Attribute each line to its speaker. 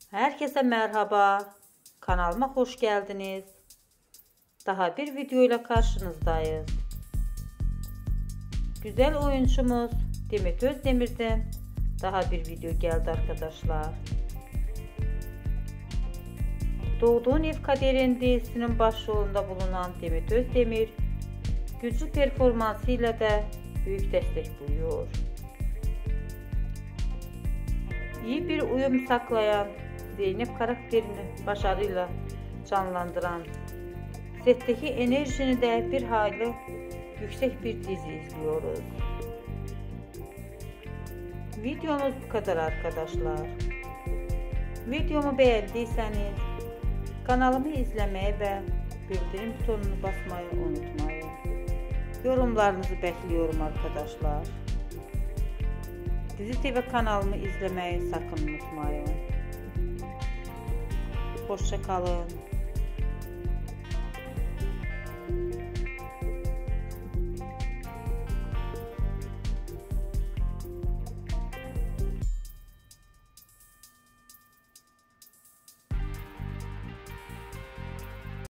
Speaker 1: Herkese merhaba. Kanalıma hoş geldiniz. Daha bir video ile karşınızdayız. Güzel oyuncumuz Demet Özdemir'den daha bir video geldi arkadaşlar. Doğduğun Ev Kaderin dizisinin başrolünde bulunan Demet Özdemir, güçlü performansıyla da büyük destek buluyor. İyi bir uyum saklayan Zeynep karakterini başarıyla canlandıran, setteki enerjini de bir hayli yüksek bir dizi izliyoruz. Videomuz bu kadar arkadaşlar. Videomu beğendiyseniz kanalımı izlemeyi ve bildirim butonunu basmayı unutmayın. Yorumlarınızı bekliyorum arkadaşlar. Dizi TV kanalımı izlemeyi sakın unutmayın. Hoşça kalın.